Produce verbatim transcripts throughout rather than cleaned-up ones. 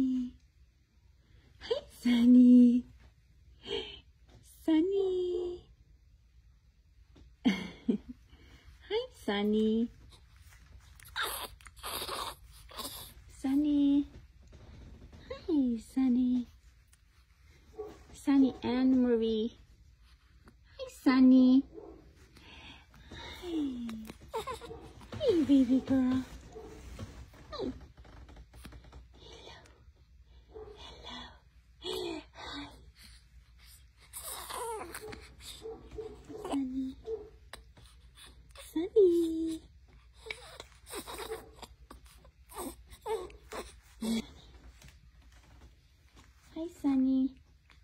Hi, Sunny. Sunny. Hi, Sunny. Sunny. Hi, Sunny. Sunny and Marie. Hi, Sunny. Hi. Hey, baby girl. Hi. Hello. Hello. Hi. Sunny. Sunny. Hi, Sunny.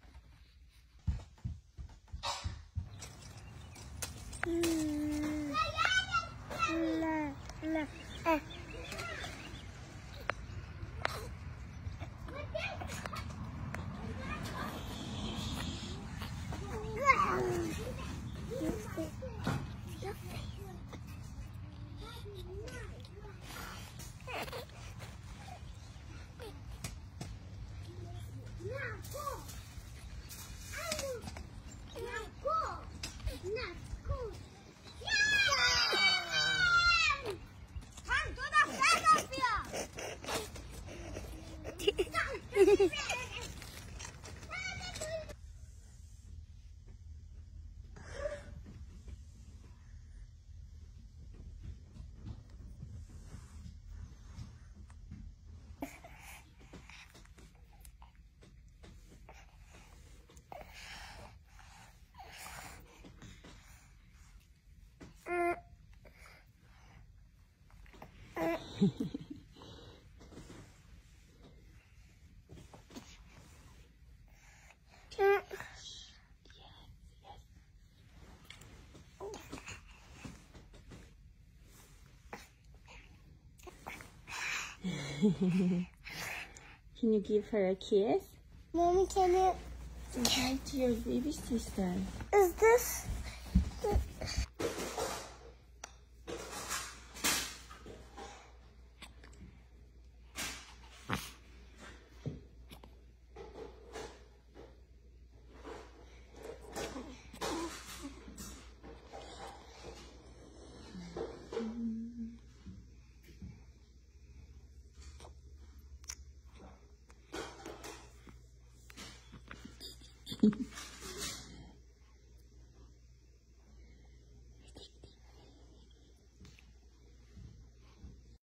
Can you give her a kiss? Mommy, can you? Say hi to your baby sister. Is this? Mm-hmm.